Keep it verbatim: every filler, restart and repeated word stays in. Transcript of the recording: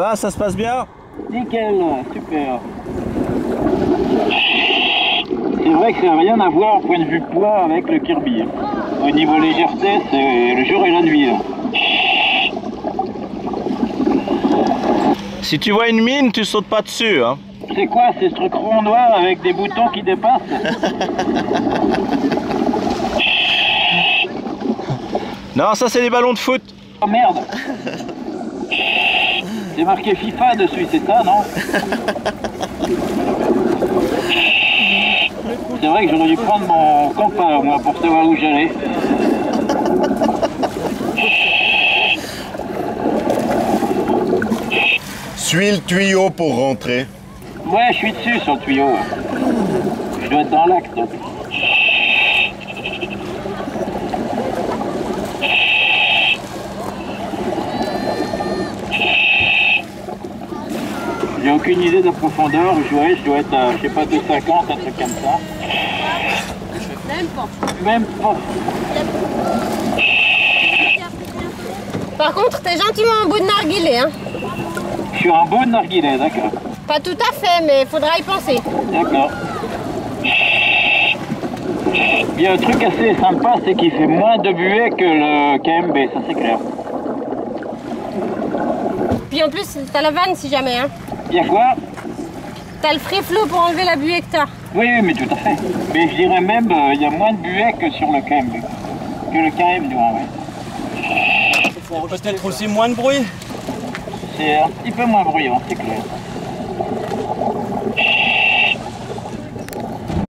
va, ça se passe bien? Nickel, super. C'est vrai que ça n'a rien à voir au point de vue poids avec le Kirby. Au niveau légèreté, c'est le jour et la nuit. Si tu vois une mine, tu sautes pas dessus, hein. C'est quoi, c'est ce truc rond noir avec des boutons qui dépassent? Non, ça c'est des ballons de foot. Oh merde! C'est marqué FIFA dessus, c'est ça, non? C'est vrai que j'aurais dû prendre mon compas, moi, pour savoir où j'allais. Suis le tuyau pour rentrer. Ouais, je suis dessus sur le tuyau. Je dois être dans l'acte. J'ai aucune idée de profondeur où je dois, je dois être à, je sais pas, deux cinquante, un truc comme ça. Même pas. Même pas. Par contre, t'es gentiment en bout de narguilé, hein. Je suis en bout de narguilé, d'accord. Pas tout à fait, mais faudra y penser. D'accord. Il y a un truc assez sympa, c'est qu'il fait moins de buée que le K M B, ça c'est clair. Puis en plus, t'as la vanne si jamais, hein. Il y a quoi? T'as le free flow pour enlever la buée que t'as. Oui, oui, mais tout à fait. Mais je dirais même, euh, il y a moins de buée que sur le K M B. Que le K M, du moins, oui. Peut-être aussi moins de bruit. C'est un petit peu moins bruyant, c'est clair.